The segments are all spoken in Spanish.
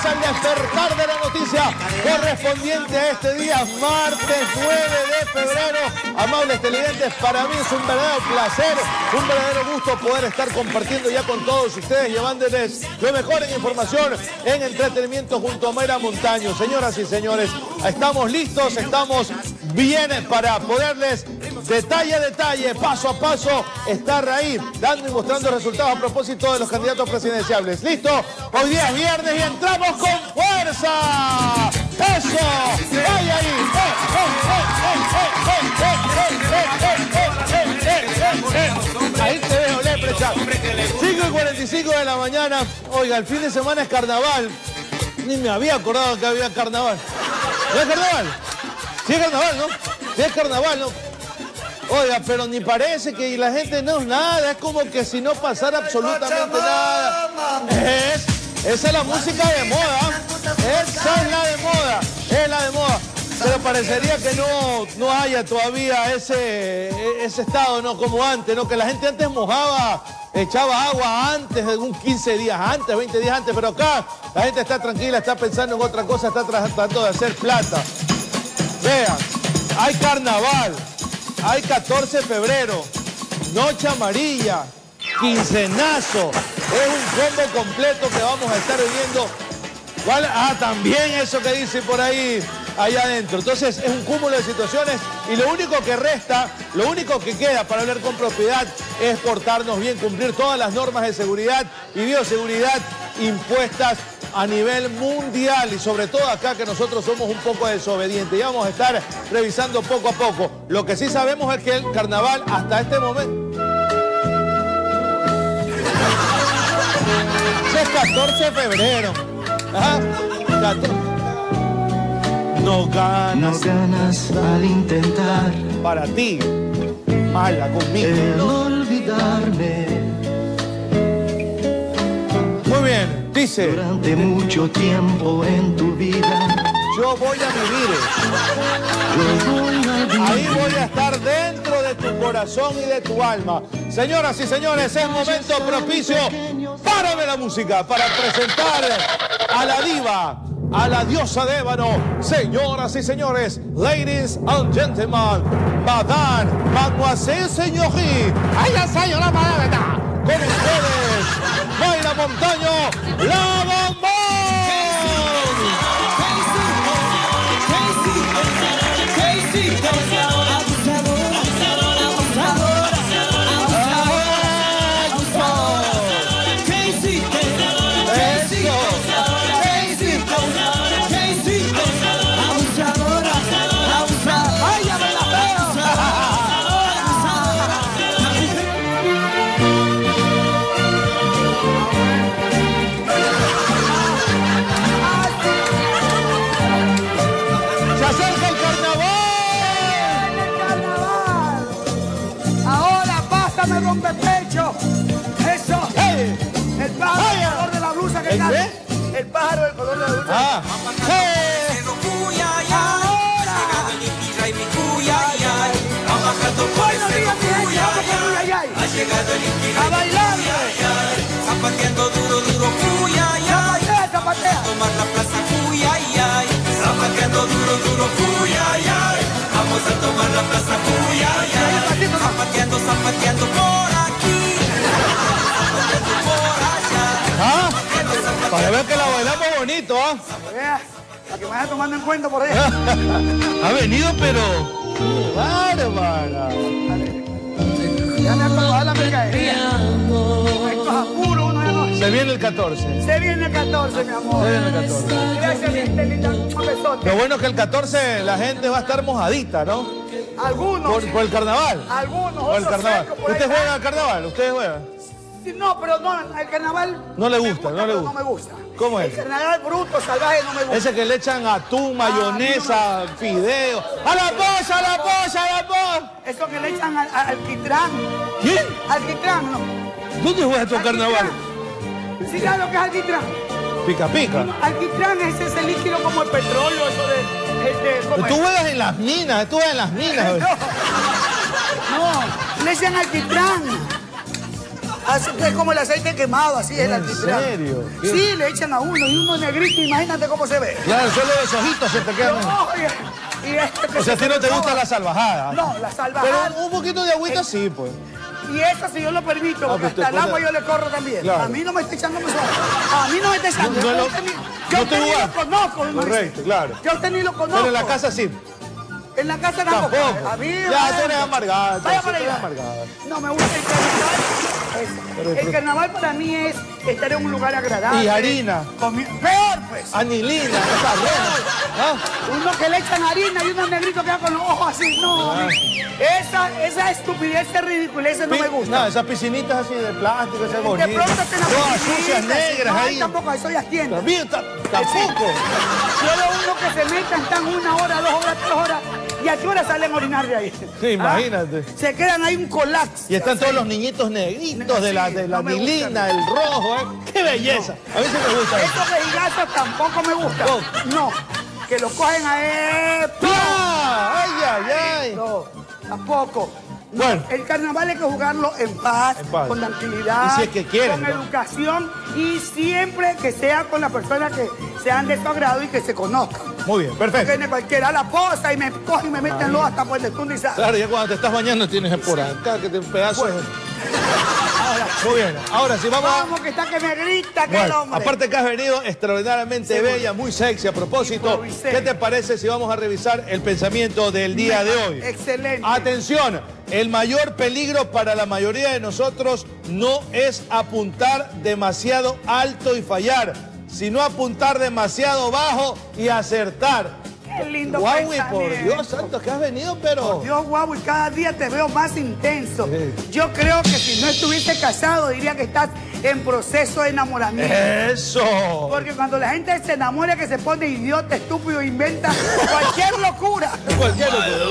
comienza el despertar de la noticia correspondiente a este día, martes 9 de febrero. Amables televidentes, para mí es un verdadero placer, un verdadero gusto poder estar compartiendo ya con todos ustedes, llevándoles lo mejor en información, en entretenimiento junto a Mayra Montaño. Señoras y señores, estamos listos, estamos bien para poderles detalle a detalle, paso a paso, estar ahí dando y mostrando resultados a propósito de los candidatos presidenciales. ¿Listo? Hoy día es viernes y entramos con fuerza. ¡Eso! ¡Ay, ahí! Ahí te veo, Leprechaun. 5:45 de la mañana. Oiga, el fin de semana es carnaval. Ni me había acordado que había carnaval. ¿No es carnaval? Sí es carnaval, ¿no? Sí es carnaval, ¿no? Oiga, pero ni parece que la gente no es nada. Es como que si no pasara absolutamente nada. Esa es la música de moda. Esa es la de moda. Es la de moda. Pero parecería que no haya todavía ese estado, ¿no? Como antes, ¿no? Que la gente antes mojaba, echaba agua antes, un 15 días antes, 20 días antes. Pero acá la gente está tranquila, está pensando en otra cosa, está tratando de hacer plata. Vean, hay carnaval, hay 14 de febrero, noche amarilla, quincenazo. Es un combo completo que vamos a estar viviendo. ¿Cuál? Ah, también eso que dice por ahí, allá adentro. Entonces es un cúmulo de situaciones y lo único que resta, lo único que queda para hablar con propiedad es portarnos bien, cumplir todas las normas de seguridad y bioseguridad impuestas a nivel mundial y sobre todo acá que nosotros somos un poco desobedientes. Y vamos a estar revisando poco a poco. Lo que sí sabemos es que el carnaval hasta este momento... Es 14 de febrero. Ajá. 14. No ganas al intentar. Para ti, mala conmigo. El olvidarme. Muy bien, dice. Durante mucho tiempo en tu vida. Yo voy a vivir. Ahí voy a estar dentro de tu corazón y de tu alma. Señoras y señores, es momento propicio. Párame la música para presentar a la diva, a la diosa de ébano. Señoras y señores, ladies and gentlemen, madame, mademoiselle, señorí. ¡Ay, la señora Maraveta! Con ustedes, Mayra Montaño, la bombón. El pájaro del color de la dulce. Ah. A bailar. Zapateando duro, duro, Zapatea, zapatea. Tomar la plaza, zapateando duro, duro, vamos a tomar la plaza, zapateando, zapateando por aquí, zapateando por allá. ¿Ah? Para ver que la bailamos bonito, ¿ah? La que me vaya tomando en cuenta por ahí. Ha venido, pero... ¡Qué bárbara! Ya me acabo de la mercadería. Estos apuros, uno ya no... Se viene el 14. Se viene el 14, mi amor. Se viene el 14. Gracias, mi linda. Un besote. Lo bueno es que el 14 la gente va a estar mojadita, ¿no? Algunos. Por el carnaval. Algunos. Por el otros carnaval. secos por ahí. ¿Usted juega al carnaval? ¿Usted juega? No, pero no, el carnaval... No le gusta, no le pero gusta. No me gusta. ¿Cómo es? El carnaval bruto, salvaje, no me gusta. Ese que le echan atún, mayonesa, fideo. ¡A la voz, a la voz, a la voz! Eso que le echan al alquitrán. ¿Quién? Alquitrán, ¿no? ¿Dónde juegas tu carnaval? ¿Sí sabes lo que es alquitrán? Pica, pica. Alquitrán es ese líquido como el petróleo, eso de ¿cómo Tú es? juegas en las minas, tú juegas en las minas. No, le echan alquitrán. Así que es como el aceite quemado, así es el altiplano. ¿En serio? ¿Qué? Sí, le echan a uno y uno negrito, imagínate cómo se ve. Claro, solo los ojitos se te quedan. No, y este que O sea, a ti no te gusta la la salvajada. No, la salvajada. Pero un poquito de agüita sí, pues. Y eso si yo lo permito, porque pues hasta el agua yo le corro también. Claro. A mí no me está echando mucho agua. A mí no me está echando. No, Yo a usted ni lo conozco, mi Mauricio. Correcto, claro. Yo a usted ni lo conozco. Pero en la casa sí. En la casa tampoco. Tampoco. A mí Ya, tú eres amargada. Vaya entonces, para tú eres allá. amargada. No, me gusta el carnaval. El carnaval para mí es estar en un lugar agradable. Y harina. Peor, pues. Anilina, esa buena. ¿Ah? Uno que le echan harina y unos negritos que van con los ojos así. No, a mí, esa estupidez, esa ridiculez no me gusta. No, esas piscinitas así de plástico, esas De bonitas. pronto te la Todas sucias, negras no, ahí. tampoco, eso ya tienda. También, tampoco. Solo uno que se metan, están 1 hora, 2 horas, 3 horas. ¿Y a qué hora salen a orinar de ahí? Sí, imagínate. Se quedan ahí un colapso. Y están todos los niñitos negritos de la no me anilina, gusta. el rojo, ¿eh? ¡Qué belleza! A mí sí me gusta eso. Estos vejigazos tampoco me gustan. No, que lo cogen a él. ¡Ah! ¡Ay, ay, ay! No, tampoco. No, Bueno. el carnaval hay que jugarlo en paz, con tranquilidad, Y si es que quieren, con ¿no? educación y siempre que sea con las personas que sean de su agrado y que se conozcan. Muy bien, perfecto. Viene cualquiera a la posa y me cogen y me meten los hasta por el túnel y sale. Claro, ya cuando te estás bañando tienes por acá que te pedazos. Muy bien, ahora sí, Vamos, que está que me grita que el Bueno, hombre. aparte que has venido extraordinariamente Seguro. bella, muy sexy a propósito. Improvisé. ¿Qué te parece si vamos a revisar el pensamiento del día de hoy? Excelente. Atención, el mayor peligro para la mayoría de nosotros no es apuntar demasiado alto y fallar, sino apuntar demasiado bajo y acertar. Qué lindo Guau, y pensamiento. por Dios santo, que has venido, pero... Dios, guau, y cada día te veo más intenso. Sí. Yo creo que si no estuviese casado, diría que estás en proceso de enamoramiento. ¡Eso! Porque cuando la gente se enamora, que se pone idiota, estúpido, inventa cualquier locura. Cualquier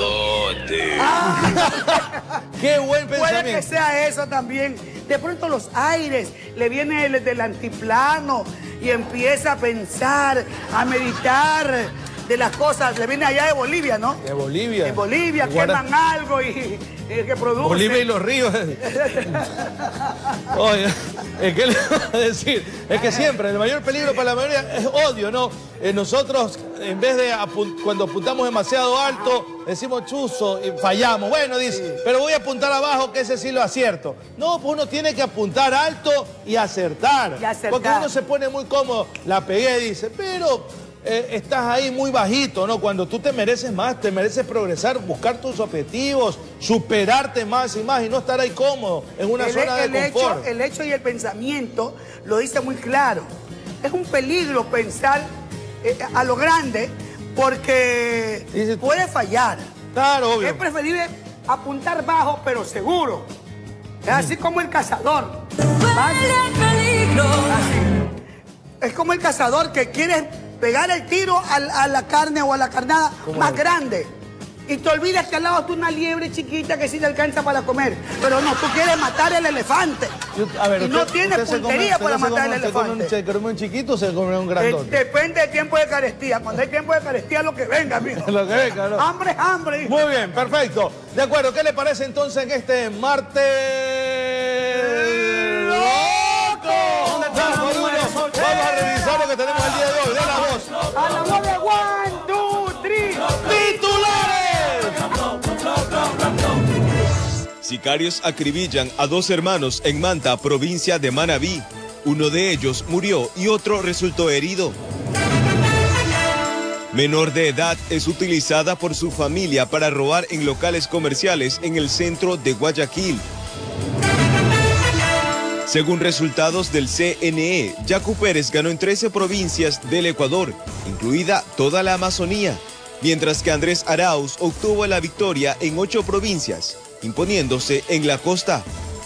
¡Qué buen Puede que pensamiento! sea eso también. De pronto los aires, le viene del antiplano y empieza a pensar, a meditar de las cosas. Le viene allá de Bolivia, ¿no? De Bolivia. De Bolivia, Guarda- queman algo y que produce. Bolivia y los ríos. Oye, ¿qué le voy a decir? Es que siempre el mayor peligro para la mayoría es odio, ¿no? Nosotros, en vez de cuando apuntamos demasiado alto, decimos chuzo y fallamos. Bueno, dice, pero voy a apuntar abajo que ese sí lo acierto. No, pues uno tiene que apuntar alto y acertar. Y acertar. Porque uno se pone muy cómodo. La pegué, dice, pero... estás ahí muy bajito, ¿no? Cuando tú te mereces más, te mereces progresar, buscar tus objetivos, superarte más y más y no estar ahí cómodo en una zona de confort. El hecho y el pensamiento lo dice muy claro. Es un peligro pensar a lo grande porque Dice- puede fallar. Claro, obvio. Es preferible apuntar bajo pero seguro. Es así como el cazador. Así. Es como el cazador que quiere pegar el tiro a la carne o a la carnada más grande. Y te olvidas que al lado tú una liebre chiquita que sí te alcanza para comer. Pero no, tú quieres matar el elefante. A ver, y no usted- tienes usted se puntería come- para usted se matar el come- elefante. ¿Se come un chiquito o se come un grandote? Depende del tiempo de carestía. Cuando hay tiempo de carestía, lo que venga, amigo. Lo que venga, ¿no? Hambre es hambre. hijo. Muy bien, perfecto. De acuerdo, ¿qué le parece entonces en este martes loco? ¿Dónde está, Maduro? Vamos a revisar lo que tenemos el día de hoy. De la voz. A la voz de 1, 2, 3. ¡Titulares! Sicarios acribillan a 2 hermanos en Manta, provincia de Manabí. Uno de ellos murió y otro resultó herido. Menor de edad es utilizada por su familia para robar en locales comerciales en el centro de Guayaquil. Según resultados del CNE, Yacu Pérez ganó en 13 provincias del Ecuador, incluida toda la Amazonía, mientras que Andrés Arauz obtuvo la victoria en 8 provincias, imponiéndose en la costa.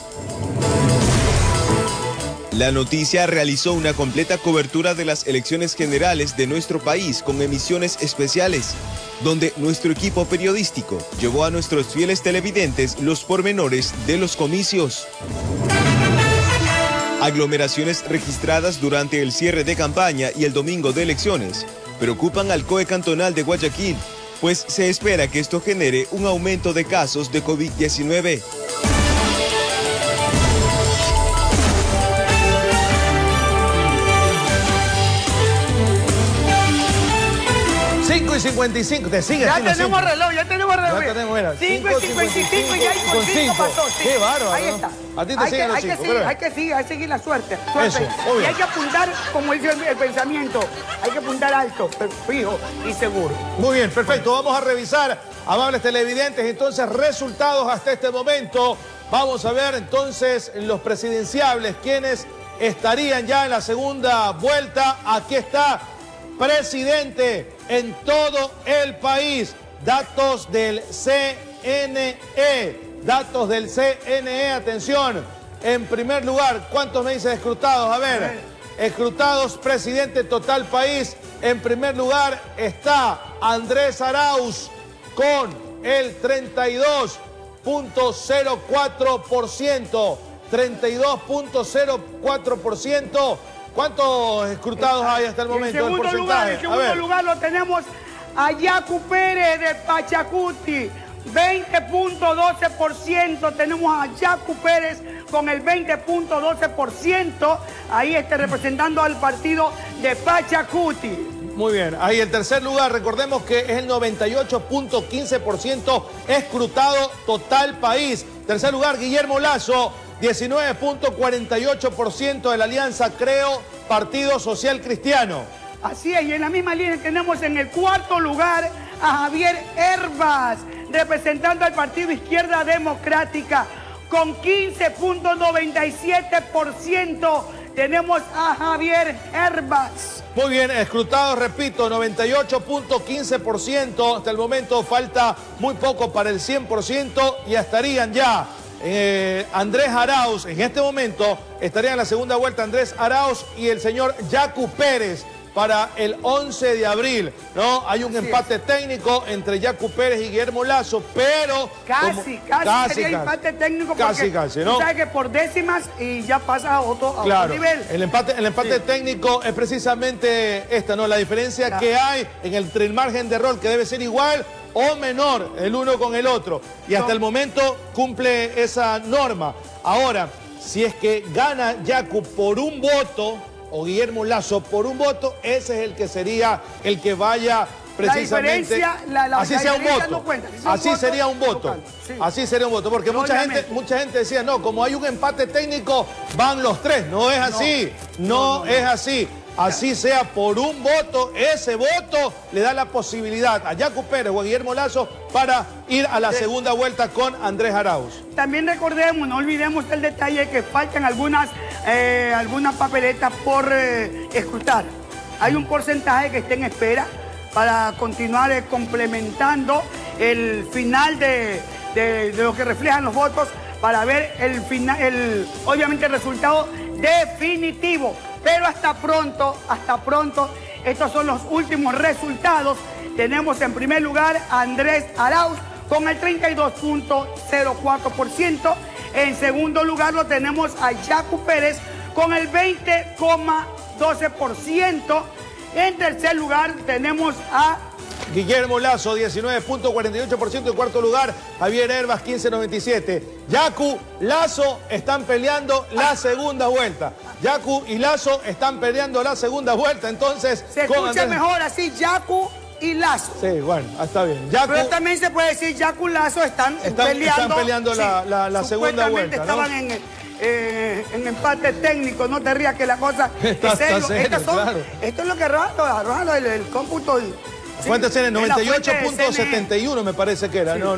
La noticia realizó una completa cobertura de las elecciones generales de nuestro país con emisiones especiales, donde nuestro equipo periodístico llevó a nuestros fieles televidentes los pormenores de los comicios. Aglomeraciones registradas durante el cierre de campaña y el domingo de elecciones preocupan al COE cantonal de Guayaquil, pues se espera que esto genere un aumento de casos de COVID-19. 5:55, te sigue. Ya tenemos reloj, ya tenemos reloj. Ya tenemos, mira. 5:55 y ya hay con 5 pasó. Sí. Qué bárbaro. Ahí está. A ti te siguen los 5. Hay que seguir la suerte. Eso, y hay que apuntar, como dice el pensamiento, hay que apuntar alto, fijo y seguro. Muy bien, perfecto. Vamos a revisar, amables televidentes, entonces resultados hasta este momento. Vamos a ver entonces los presidenciables, quienes estarían ya en la segunda vuelta. Aquí está, presidente en todo el país. Datos del CNE. Datos del CNE, atención. En primer lugar, ¿cuántos me dicen escrutados? A ver, escrutados, presidente total país. En primer lugar está Andrés Arauz con el 32.04%. 32.04%. ¿Cuántos escrutados hay hasta el momento? En segundo lugar lo tenemos a Yacu Pérez de Pachacuti. 20.12%. Tenemos a Yacu Pérez con el 20.12%. Ahí representando al partido de Pachacuti. Muy bien. Ahí en tercer lugar, recordemos que es el 98.15% escrutado total país. Tercer lugar, Guillermo Lasso, 19.48% de la alianza Creo Partido Social Cristiano. Así es, y en la misma línea tenemos en el cuarto lugar a Javier Herbas, representando al Partido Izquierda Democrática, con 15.97%. Tenemos a Javier Herbas. Muy bien, escrutados, repito, 98.15%. Hasta el momento falta muy poco para el 100% y estarían ya Andrés Arauz. En este momento estarían en la segunda vuelta Andrés Arauz y el señor Yacu Pérez para el 11 de abril, ¿no? Hay un empate técnico entre Yacu Pérez y Guillermo Lasso, pero... Casi sería empate técnico porque casi, ¿no? Tú sabes que por décimas y ya pasa a otro nivel. El empate técnico es precisamente esta, ¿no? La diferencia que hay entre el margen de error, que debe ser igual o menor el uno con el otro. Y hasta el momento cumple esa norma. Ahora, si es que gana Yacu por un voto o Guillermo Lasso por un voto, ese es el que sería el que vaya precisamente... así sea un voto. No cuenta, así sería un voto. Sí. Así sería un voto. Porque mucha gente decía, no, como hay un empate técnico, van los tres. No es así. No es así. Así sea por un voto, ese voto le da la posibilidad a Yacu Pérez o a Guillermo Lasso para ir a la segunda vuelta con Andrés Arauz. También recordemos, no olvidemos el detalle que faltan algunas papeletas por escrutar. Hay un porcentaje que está en espera para continuar complementando el final de lo que reflejan los votos para ver obviamente el resultado definitivo. Pero hasta pronto, estos son los últimos resultados. Tenemos en primer lugar a Andrés Arauz con el 32.04%. En segundo lugar lo tenemos a Yacu Pérez con el 20.12%. En tercer lugar tenemos a Guillermo Lasso, 19.48%. En cuarto lugar, Javier Herbas, 15.97%. Yacu, Lasso están peleando la segunda vuelta. Yacu y Lasso están peleando la segunda vuelta. Entonces, se escucha mejor así, Yacu y Lasso. Sí, bueno, está bien. Yacu, pero también se puede decir Yacu y Lasso están peleando la segunda vuelta. Estaban en empate técnico, no te rías que la cosa es serio. Claro. Esto es lo que arroja el cómputo. ¿Cuántas eran? 98.71 me parece que era, ¿no?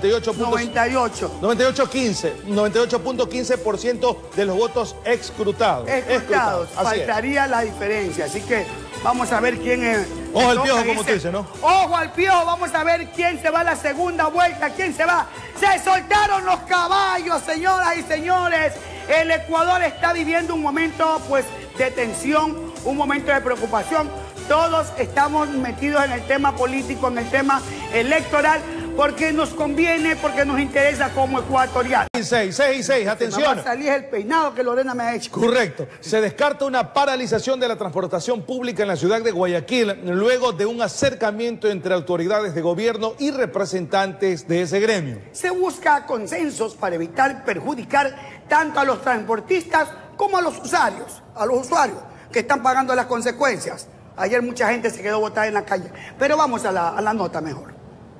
98.15% de los votos escrutados. Faltaría la diferencia, así que vamos a ver quién es. Ojo al piojo, como tú dices, ¿no? Ojo al piojo, vamos a ver quién se va a la segunda vuelta, quién se va. Se soltaron los caballos, señoras y señores. El Ecuador está viviendo un momento, pues, de tensión, un momento de preocupación. Todos estamos metidos en el tema político, en el tema electoral, porque nos conviene, porque nos interesa como ecuatorianos. 6 y 6, atención. Me va a salir el peinado que Lorena me ha hecho. Correcto. Se descarta una paralización de la transportación pública en la ciudad de Guayaquil luego de un acercamiento entre autoridades de gobierno y representantes de ese gremio. Se busca consensos para evitar perjudicar tanto a los transportistas como a los usuarios que están pagando las consecuencias. Ayer mucha gente se quedó botada en la calle. Pero vamos a la nota mejor.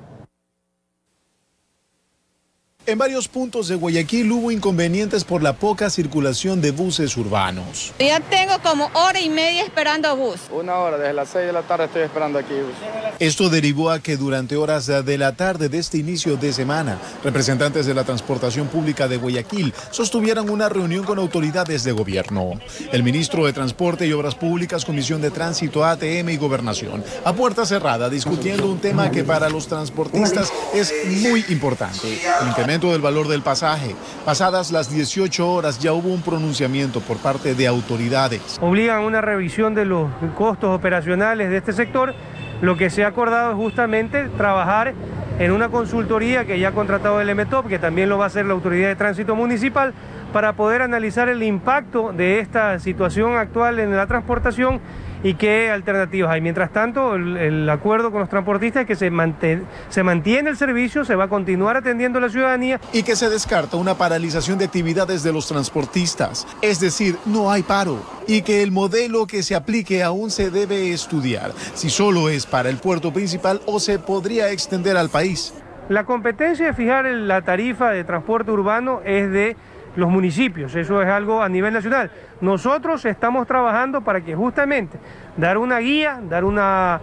En varios puntos de Guayaquil hubo inconvenientes por la poca circulación de buses urbanos. Ya tengo como hora y media esperando bus. Una hora, desde las 6 de la tarde estoy esperando aquí bus. Esto derivó a que durante horas de la tarde de este inicio de semana, representantes de la transportación pública de Guayaquil sostuvieran una reunión con autoridades de gobierno. El ministro de Transporte y Obras Públicas, Comisión de Tránsito, ATM y Gobernación, a puerta cerrada, discutiendo un tema que para los transportistas es muy importante: el incremento del valor del pasaje. Pasadas las 18 horas ya hubo un pronunciamiento por parte de autoridades. Obligan una revisión de los costos operacionales de este sector. Lo que se ha acordado es justamente trabajar en una consultoría que ya ha contratado el MTOP, que también lo va a hacer la Autoridad de Tránsito Municipal, para poder analizar el impacto de esta situación actual en la transportación y qué alternativas hay. Mientras tanto, el acuerdo con los transportistas es que se mantiene el servicio, se va a continuar atendiendo a la ciudadanía. Y que se descarta una paralización de actividades de los transportistas, es decir, no hay paro. Y que el modelo que se aplique aún se debe estudiar, si solo es para el puerto principal o se podría extender al país. La competencia de fijar la tarifa de transporte urbano es de los municipios, eso es algo a nivel nacional. Nosotros estamos trabajando para que justamente dar una guía, dar una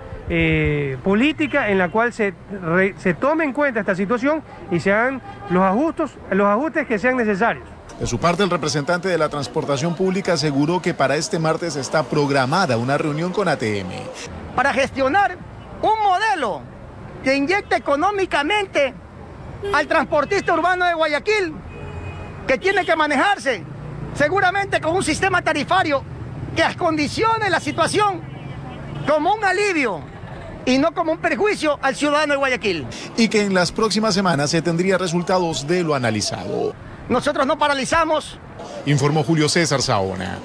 política en la cual se tome en cuenta esta situación y se hagan los ajustes que sean necesarios. De su parte, el representante de la transportación pública aseguró que para este martes está programada una reunión con ATM. Para gestionar un modelo que inyecte económicamente al transportista urbano de Guayaquil, que tiene que manejarse seguramente con un sistema tarifario que acondicione la situación como un alivio y no como un perjuicio al ciudadano de Guayaquil. Y que en las próximas semanas se tendría resultados de lo analizado. Nosotros no paralizamos. Informó Julio César Saona.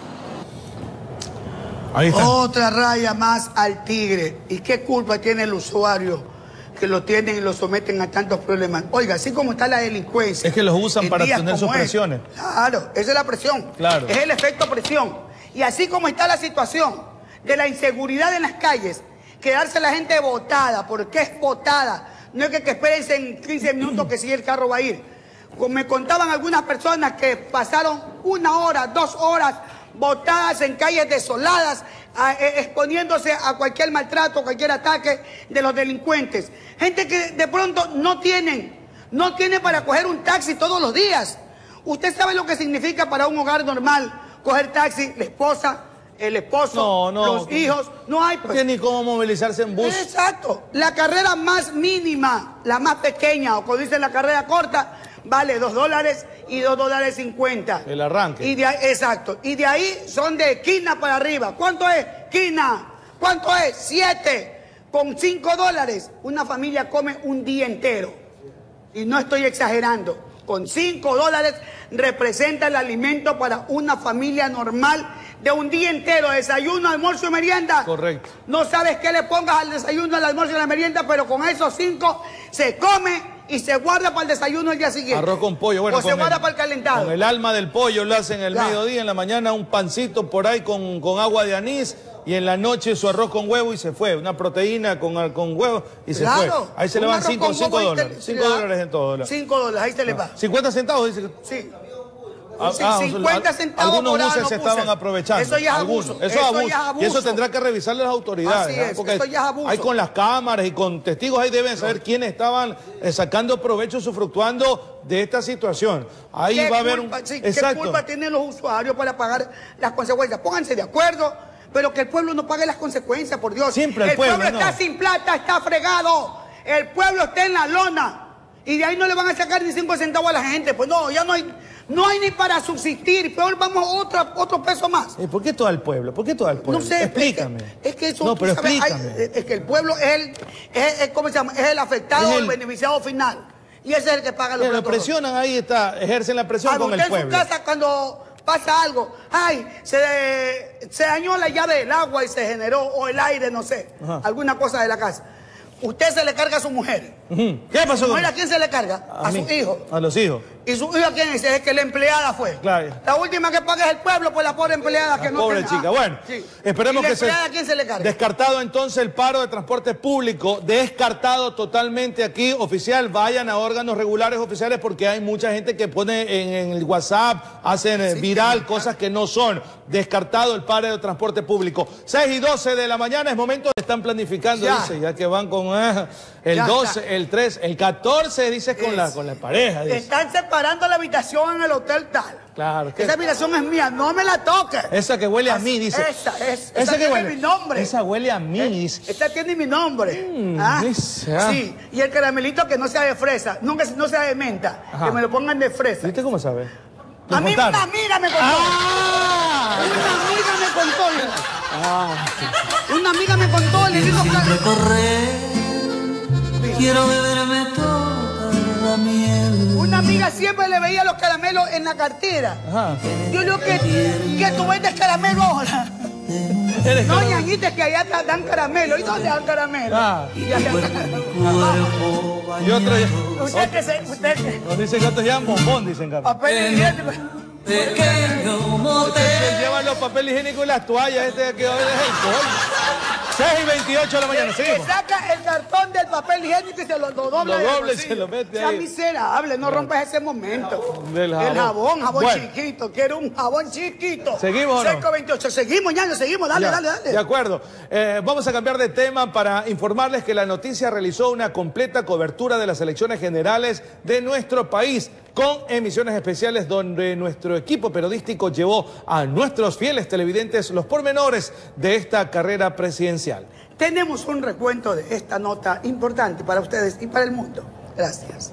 Ahí está. Otra raya más al tigre. ¿Y qué culpa tiene el usuario que lo tienen y lo someten a tantos problemas? Oiga, así como está la delincuencia. Es que los usan para tener sus presiones. Claro, esa es la presión. Claro. Es el efecto presión. Y así como está la situación de la inseguridad en las calles, quedarse la gente botada, porque es botada. No es que espérense en 15 minutos que si el carro va a ir. Me contaban algunas personas que pasaron 1 hora, 2 horas botadas en calles desoladas, exponiéndose a cualquier maltrato, cualquier ataque de los delincuentes. Gente que de pronto no tienen para coger un taxi todos los días. Usted sabe lo que significa para un hogar normal coger taxi, la esposa, el esposo, los hijos, no hay. No tiene ni cómo movilizarse en bus. Exacto. La carrera más mínima, la más pequeña, o como dicen la carrera corta, vale $2 y $2.50. El arranque. Exacto. Y de ahí son de quina para arriba. ¿Cuánto es? Quina. ¿Cuánto es? 7. Con $5, una familia come un día entero. Y no estoy exagerando. Con $5 representa el alimento para una familia normal de un día entero, desayuno, almuerzo y merienda. Correcto. No sabes qué le pongas al desayuno, al almuerzo y a la merienda, pero con esos 5 se come y se guarda para el desayuno el día siguiente. Arroz con pollo, bueno. O se guarda para el calentado. Con el alma del pollo lo hacen el mediodía, en la mañana un pancito por ahí con agua de anís y en la noche su arroz con huevo y se fue. Una proteína con huevo y se fue. Ahí se le van $5 $5 en todo. $5, ahí se le va. 50 centavos, dice. Sí. 50 centavos. Algunos buses se estaban aprovechando. Eso ya es abuso. Eso es abuso. Y eso tendrá que revisar las autoridades. Así es, porque eso ya es abuso. hay con las cámaras y con testigos ahí deben saber quiénes estaban sacando provecho, usufructuando de esta situación. Ahí va a haber un... ¿Qué culpa tienen los usuarios para pagar las consecuencias? Pónganse de acuerdo, pero que el pueblo no pague las consecuencias, por Dios. Siempre el pueblo está sin plata, está fregado. El pueblo está en la lona. Y de ahí no le van a sacar ni 5 centavos a la gente. Pues no, ya no hay ni para subsistir. Peor vamos a otro peso más. ¿Por qué todo el pueblo? ¿Por qué todo el pueblo? No sé. Explícame. Es que eso, no, pero sabes, explícame. es que el pueblo ¿cómo se llama? Es el afectado o el beneficiado final. Y ese es el que paga los lo presionan, ahí está, ejercen la presión con el pueblo. En su casa cuando pasa algo, se dañó la llave del agua y se generó, o el aire, no sé, alguna cosa de la casa. Usted se le carga a su mujer. ¿Qué pasó? ¿A quién se le carga? A sus hijos. A los hijos. ¿Y su hija quién es? Es que la empleada fue. Claro. La última que paga es el pueblo por la pobre empleada que no pobre tiene- chica. Bueno, sí. esperemos ¿Y la que empleada a quién se le carga? Descartado entonces el paro de transporte público, descartado totalmente aquí, oficial, vayan a órganos regulares oficiales porque hay mucha gente que pone en el WhatsApp, hacen viral cosas que no son. Descartado el paro de transporte público. 6:12 de la mañana, es momento, están planificando, Ya. dice, ya que van con el Ya 12, está. el 3, el 14, dice con la pareja, dice. Están separando la habitación en el hotel tal. Claro. Esa habitación es mía, no me la toques. Esa que huele a mí, dice. Esa que tiene huele. mi nombre. Esa huele a mí, dice. Esta tiene mi nombre. dice, Sí, y el caramelito que no sea de fresa, nunca no sea de menta, Ajá. que me lo pongan de fresa. ¿Viste cómo sabe? A mí una amiga me contó. ¡Ah! Una amiga me contó. Una amiga me contó, le dijo Quiero beberme toda la miel. una amiga siempre le veía los caramelos en la cartera. Ajá. Yo digo que tú vendes caramelo ahora. No, ñañita, es que allá dan caramelo. ¿Y dónde dan caramelo? Ah. Y allá Y otro usted que se... Usted, nos dicen que otros llevan bombón, dicen que papel higiénico. Pequeño motel. llevan los papeles higiénicos y las toallas, que hoy es el colmo. 6:28 de la mañana, Se seguimos. saca el cartón del papel higiénico y se lo dobla. Lo en el dobla y bolsillo. se lo mete Sea ahí. miserable, no rompas ese momento. Del jabón. El jabón Bueno. chiquito. Quiero un jabón chiquito. ¿Seguimos o no? 5:28. Seguimos, ñaño, seguimos. Dale, Ya, dale, dale. De acuerdo. Vamos a cambiar de tema para informarles que la noticia realizó una completa cobertura de las elecciones generales de nuestro país, con emisiones especiales donde nuestro equipo periodístico llevó a nuestros fieles televidentes los pormenores de esta carrera presidencial. Tenemos un recuento de esta nota importante para ustedes y para el mundo. Gracias.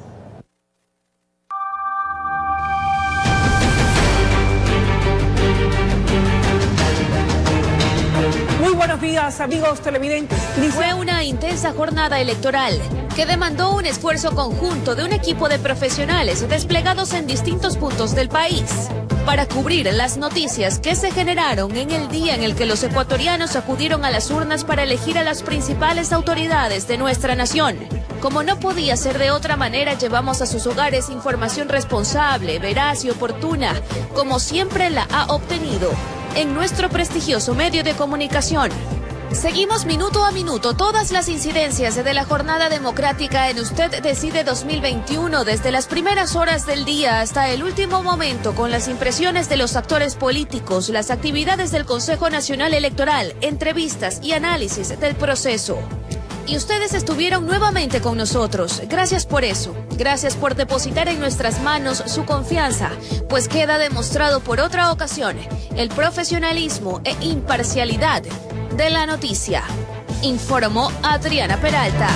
Muy buenos días, amigos televidentes. Fue una intensa jornada electoral que demandó un esfuerzo conjunto de un equipo de profesionales desplegados en distintos puntos del país para cubrir las noticias que se generaron en el día en el que los ecuatorianos acudieron a las urnas para elegir a las principales autoridades de nuestra nación. Como no podía ser de otra manera, llevamos a sus hogares información responsable, veraz y oportuna, como siempre la ha obtenido en nuestro prestigioso medio de comunicación. Seguimos minuto a minuto todas las incidencias de la jornada democrática en Usted Decide 2021, desde las primeras horas del día hasta el último momento, con las impresiones de los actores políticos, las actividades del Consejo Nacional Electoral, entrevistas y análisis del proceso. Y ustedes estuvieron nuevamente con nosotros. Gracias por eso. Gracias por depositar en nuestras manos su confianza, pues queda demostrado por otra ocasión el profesionalismo e imparcialidad de la noticia. Informó Adriana Peralta.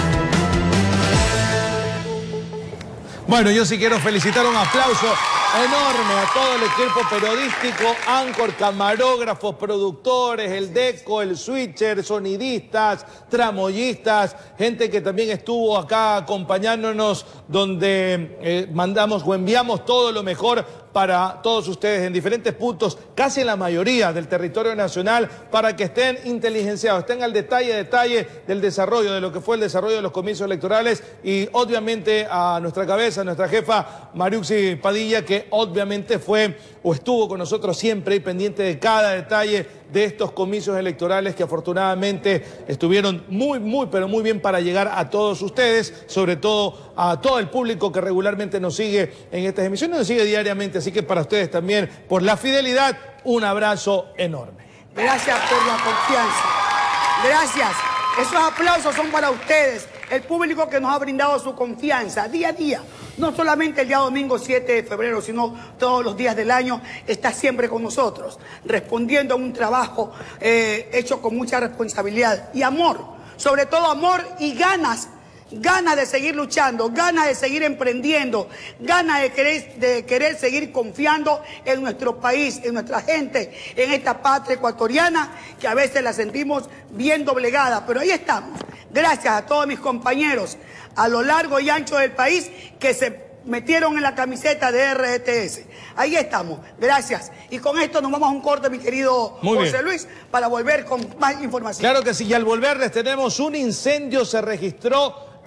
Bueno, yo sí quiero felicitar, un aplauso enorme a todo el equipo periodístico, Anchor, camarógrafos, productores, el deco, el switcher, sonidistas, tramoyistas, gente que también estuvo acá acompañándonos, donde mandamos o enviamos todo lo mejor para todos ustedes en diferentes puntos, casi en la mayoría del territorio nacional, para que estén inteligenciados, estén al detalle del desarrollo, de lo que fue el desarrollo de los comicios electorales, y obviamente a nuestra cabeza, a nuestra jefa Mariuxi Padilla, que obviamente fue o estuvo con nosotros siempre y pendiente de cada detalle de estos comicios electorales, que afortunadamente estuvieron pero muy bien para llegar a todos ustedes, sobre todo a todo el público que regularmente nos sigue en estas emisiones, nos sigue diariamente, así que para ustedes también, por la fidelidad, un abrazo enorme. Gracias por la confianza. Gracias. Esos aplausos son para ustedes, el público que nos ha brindado su confianza día a día. No solamente el día domingo 7 de febrero, sino todos los días del año, está siempre con nosotros, respondiendo a un trabajo hecho con mucha responsabilidad y amor. Sobre todo amor y ganas de seguir luchando, ganas de seguir emprendiendo, ganas de querer seguir confiando en nuestro país, en nuestra gente, en esta patria ecuatoriana que a veces la sentimos bien doblegada, pero ahí estamos. Gracias a todos mis compañeros a lo largo y ancho del país que se metieron en la camiseta de RTS. Ahí estamos, gracias. Y con esto nos vamos a un corte, mi querido José Luis, para volver con más información. Claro que sí, y al volver les tenemos un incendio, se registró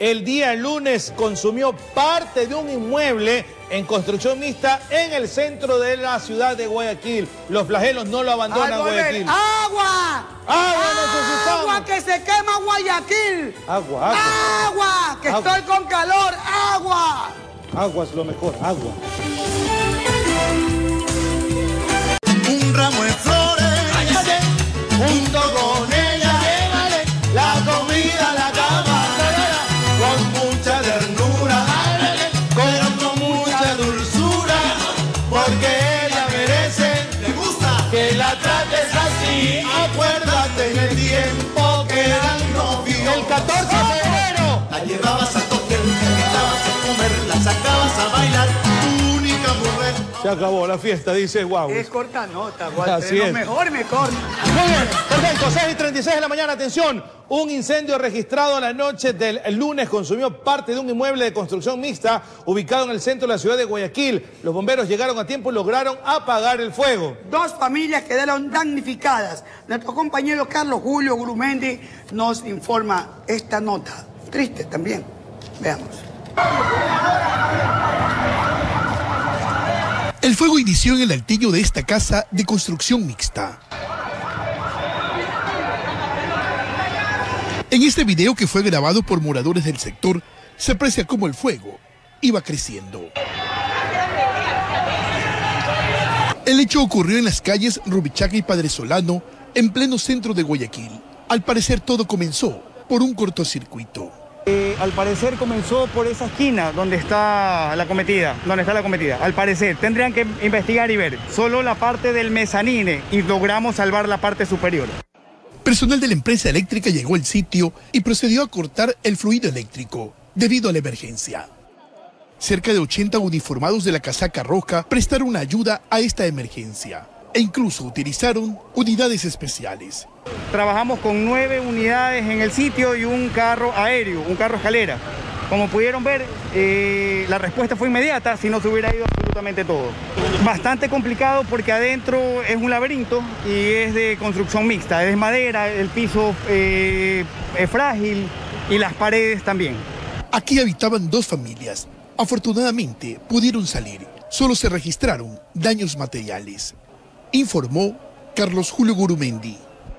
el día lunes consumió parte de un inmueble en construcción mixta en el centro de la ciudad de Guayaquil. Los flagelos no lo abandonan Guayaquil. ¡Agua! ¡Agua necesitamos! ¡Agua que se quema Guayaquil! ¡Agua! ¡Agua! ¡Que estoy con calor! ¡Agua! Agua es lo mejor, agua. Un ramo de flores, junto con ella, llévale la comida a la cama, con mucha ternura, pero con mucha dulzura, porque ella merece, le gusta que la trates así. Acuérdate en el tiempo que eran novios. El 14 de febrero la llevabas a toque, la invitabas a comer, la sacabas a bailar, tu única mujer. Se acabó la fiesta, dice Guau. Es corta nota, Walter. Así Lo es. mejor me corta. Muy bien, perfecto. 6:36 de la mañana, atención. Un incendio registrado la noche del lunes consumió parte de un inmueble de construcción mixta ubicado en el centro de la ciudad de Guayaquil. Los bomberos llegaron a tiempo y lograron apagar el fuego. 2 familias quedaron damnificadas. Nuestro compañero Carlos Julio Gurumendi nos informa esta nota. Triste también. Veamos. El fuego inició en el altillo de esta casa de construcción mixta. En este video, que fue grabado por moradores del sector, se aprecia cómo el fuego iba creciendo. El hecho ocurrió en las calles Rubichaca y Padre Solano, en pleno centro de Guayaquil. Al parecer todo comenzó por un cortocircuito. Al parecer comenzó por esa esquina donde está la cometida, Al parecer, tendrían que investigar y ver solo la parte del mezanine y logramos salvar la parte superior. Personal de la empresa eléctrica llegó al sitio y procedió a cortar el fluido eléctrico debido a la emergencia. Cerca de 80 uniformados de la casaca roja prestaron ayuda a esta emergencia e incluso utilizaron unidades especiales. Trabajamos con 9 unidades en el sitio y un carro aéreo, un carro escalera. Como pudieron ver, la respuesta fue inmediata, si no se hubiera ido absolutamente todo. Bastante complicado porque adentro es un laberinto y es de construcción mixta, es madera, el piso es frágil y las paredes también. Aquí habitaban 2 familias. Afortunadamente pudieron salir. Solo se registraron daños materiales, informó Carlos Julio Gurumendi.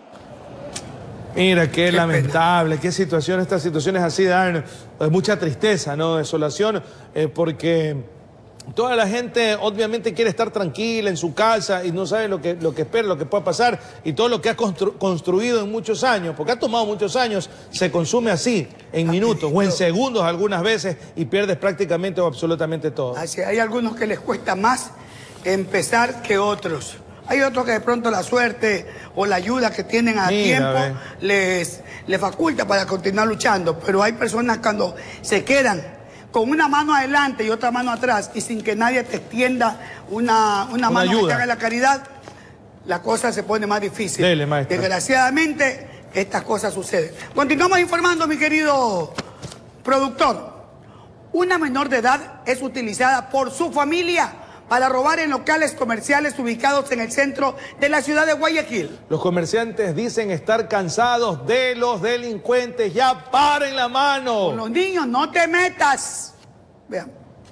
Mira, qué lamentable, qué situación, estas situaciones así dan mucha tristeza, ¿no? Desolación, porque toda la gente obviamente quiere estar tranquila en su casa y no sabe lo que espera, lo que pueda pasar y todo lo que ha construido en muchos años, porque ha tomado muchos años, se consume así, en minutos o en segundos algunas veces y pierdes prácticamente o absolutamente todo. Así, hay algunos que les cuesta más empezar que otros. Hay otros que de pronto la suerte o la ayuda que tienen a tiempo les faculta para continuar luchando. Pero hay personas cuando se quedan con una mano adelante y otra mano atrás y sin que nadie te extienda una mano ayuda que haga la caridad, la cosa se pone más difícil. Dele, maestro. Desgraciadamente, estas cosas suceden. Continuamos informando, mi querido productor. Una menor de edad es utilizada por su familia para robar en locales comerciales ubicados en el centro de la ciudad de Guayaquil. Los comerciantes dicen estar cansados de los delincuentes. ¡Ya paren la mano! Con los niños no te metas. Vean.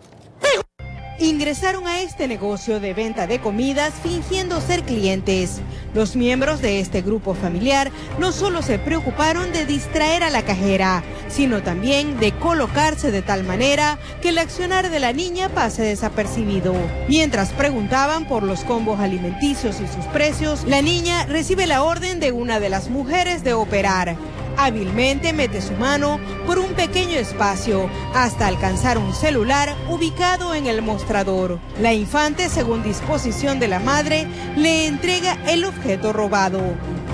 Ingresaron a este negocio de venta de comidas fingiendo ser clientes. Los miembros de este grupo familiar no solo se preocuparon de distraer a la cajera, sino también de colocarse de tal manera que el accionar de la niña pase desapercibido. Mientras preguntaban por los combos alimenticios y sus precios, la niña recibe la orden de una de las mujeres de operar. Hábilmente mete su mano por un pequeño espacio hasta alcanzar un celular ubicado en el mostrador. La infante, según disposición de la madre, le entrega el objeto robado.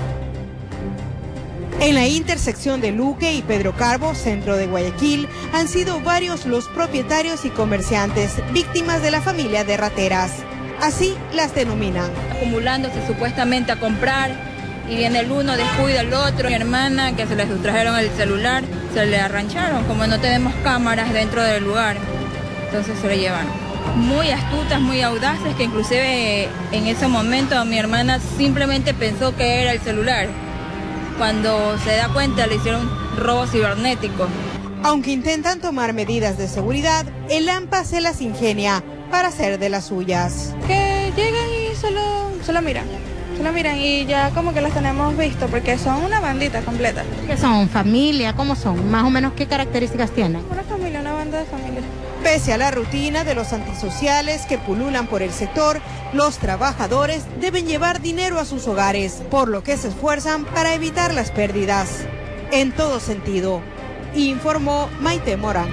En la intersección de Luque y Pedro Carbo, centro de Guayaquil, han sido varios los propietarios y comerciantes víctimas de la familia de rateras. Así las denominan. Acumulándose supuestamente a comprar. Y viene el uno, descuida el otro. Mi hermana, que se le sustrajeron el celular, se le arrancharon. Como no tenemos cámaras dentro del lugar, entonces se lo llevaron. Muy astutas, muy audaces, que inclusive en ese momento mi hermana simplemente pensó que era el celular. Cuando se da cuenta le hicieron robo cibernético. Aunque intentan tomar medidas de seguridad, el AMPA se las ingenia para hacer de las suyas. Que llegan y solo miran y ya como que las tenemos visto porque son una bandita completa. ¿Qué son? ¿Familia? ¿Cómo son? Más o menos, ¿qué características tienen? Una familia, una banda de familia. Pese a la rutina de los antisociales que pululan por el sector, los trabajadores deben llevar dinero a sus hogares, por lo que se esfuerzan para evitar las pérdidas. En todo sentido, informó Maite Morán.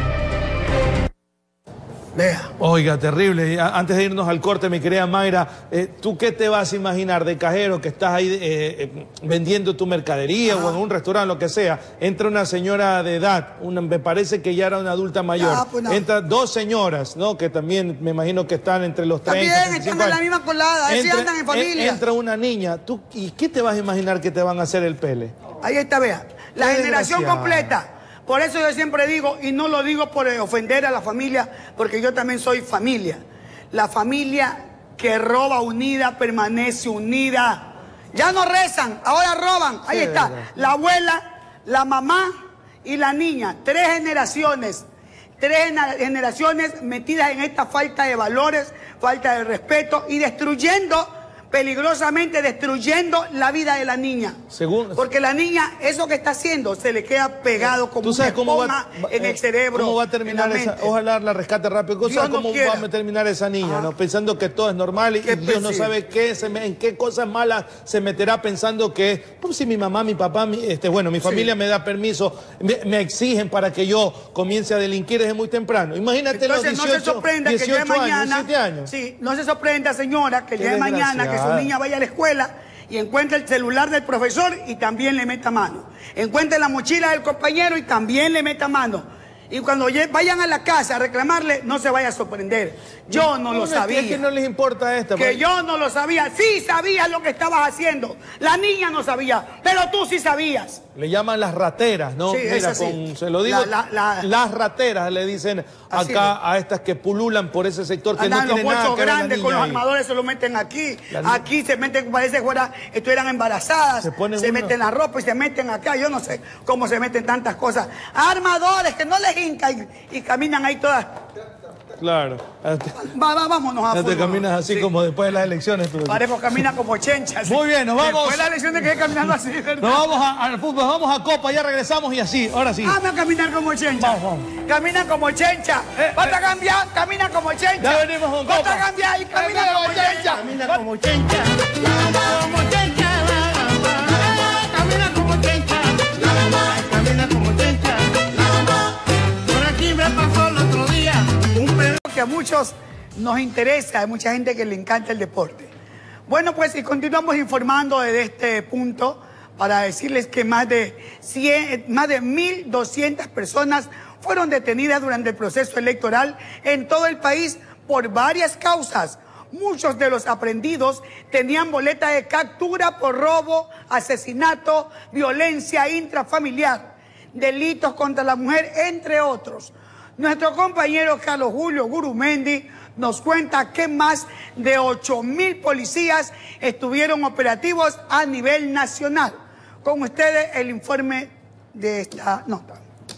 Vea. Oiga, terrible. Antes de irnos al corte, mi querida Mayra, ¿tú qué te vas a imaginar de cajero que estás ahí vendiendo tu mercadería o en un restaurante, lo que sea? Entra una señora de edad, me parece que ya era una adulta mayor. Pues no. Entran dos señoras, ¿no? Que también me imagino que están entre los 30 y 35 están en la misma colada, así andan en familia. Entra una niña. ¿Y qué te vas a imaginar que te van a hacer el pele? Ahí está, vea. La generación completa. Por eso yo siempre digo, y no lo digo por ofender a la familia, porque yo también soy familia. La familia que roba unida permanece unida. Ya no rezan, ahora roban. Ahí está, la abuela, la mamá y la niña. Tres generaciones metidas en esta falta de valores, falta de respeto y peligrosamente destruyendo la vida de la niña. Porque la niña, eso que está haciendo, se le queda pegado como una esponja en el cerebro. ¿Cómo va a terminar esa? Ojalá la rescate rápido. ¿Sabes cómo va a terminar esa niña? ¿No? Pensando que todo es normal y Dios no sabe en qué cosas malas se meterá pensando que, pues si mi mamá, mi papá, mi familia me da permiso, me exigen para que yo comience a delinquir desde muy temprano. Imagínate. Entonces, los 18, no se sorprenda que el día de mañana, 17 años. Sí, no se sorprenda, señora, que el día de mañana que su niña vaya a la escuela y encuentre el celular del profesor y también le meta mano. Encuentre la mochila del compañero y también le meta mano. Y cuando vayan a la casa a reclamarle, no se vaya a sorprender. Yo no lo sabía. Es que no les importa esto. Que yo no lo sabía. Sí sabías lo que estabas haciendo. La niña no sabía, pero tú sí sabías. Le llaman las rateras, ¿no? Sí, mira, se lo digo, las rateras le dicen acá a estas que pululan por ese sector que no tiene nada que ver. Grandes con los armadores se lo meten aquí. Aquí se meten, parece que estuvieran embarazadas. Se meten la ropa y se meten acá. Yo no sé cómo se meten tantas cosas. Armadores que no les hincan y caminan ahí todas. Claro. Vámonos a fútbol. Te caminas así como después de las elecciones. Parejo camina como chencha. Muy bien, nos vamos. Después de las elecciones que caminando así, ¿verdad? Nos vamos al fútbol, vamos a Copa, ya regresamos y así, ahora sí. Vamos a caminar como chencha. Vamos. Camina como chencha. Vas a cambiar, camina como chencha. Ya venimos con Copa. Vas a cambiar y camina como chencha. Camina como chencha. Como chencha. Camina como chencha. Camina como chencha. Por aquí me pasó el otro día que a muchos nos interesa, hay mucha gente que le encanta el deporte. Bueno, pues y continuamos informando desde este punto para decirles que más de 1.200 personas fueron detenidas durante el proceso electoral en todo el país por varias causas. Muchos de los aprehendidos tenían boleta de captura por robo, asesinato, violencia intrafamiliar, delitos contra la mujer, entre otros. Nuestro compañero Carlos Julio Gurumendi nos cuenta que más de 8.000 policías estuvieron operativos a nivel nacional. Con ustedes el informe de esta nota.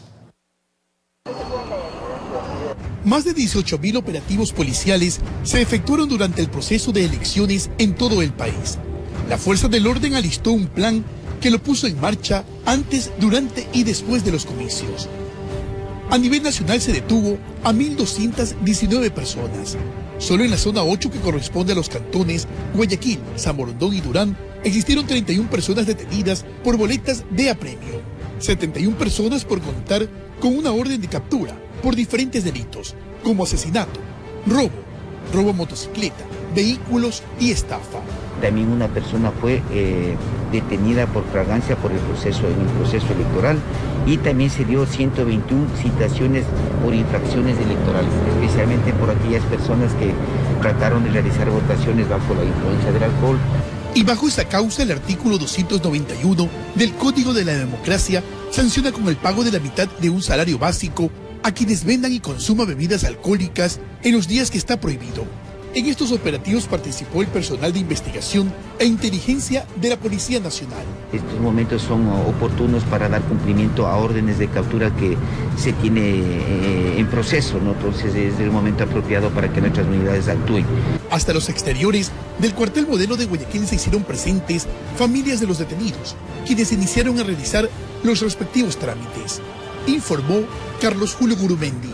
Más de 18.000 operativos policiales se efectuaron durante el proceso de elecciones en todo el país. La Fuerza del Orden alistó un plan que lo puso en marcha antes, durante y después de los comicios. A nivel nacional se detuvo a 1.219 personas. Solo en la zona 8, que corresponde a los cantones Guayaquil, San Borondón y Durán, existieron 31 personas detenidas por boletas de apremio. 71 personas por contar con una orden de captura por diferentes delitos, como asesinato, robo a motocicleta, vehículos y estafa. También una persona fue detenida por fragancia en el proceso electoral, y también se dio 121 citaciones por infracciones electorales, especialmente por aquellas personas que trataron de realizar votaciones bajo la influencia del alcohol. Y bajo esa causa, el artículo 291 del Código de la Democracia sanciona con el pago de la mitad de un salario básico a quienes vendan y consuman bebidas alcohólicas en los días que está prohibido. En estos operativos participó el personal de investigación e inteligencia de la Policía Nacional. Estos momentos son oportunos para dar cumplimiento a órdenes de captura que se tiene en proceso, ¿no? Entonces es el momento apropiado para que nuestras unidades actúen. Hasta los exteriores del cuartel modelo de Guayaquil se hicieron presentes familias de los detenidos, quienes iniciaron a realizar los respectivos trámites, informó Carlos Julio Gurumendi.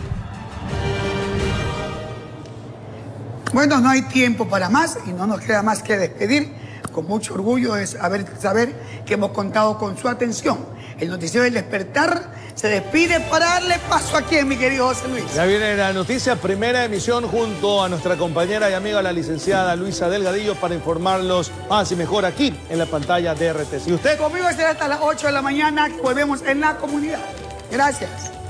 Bueno, no hay tiempo para más y no nos queda más que despedir. Con mucho orgullo es saber que hemos contado con su atención. El noticiero del despertar se despide para darle paso a quién, mi querido José Luis. Ya viene la noticia, primera emisión junto a nuestra compañera y amiga la licenciada Luisa Delgadillo para informarlos más y mejor aquí en la pantalla de RTC. ¿Y usted? Conmigo será hasta las 8 de la mañana que volvemos en la comunidad. Gracias.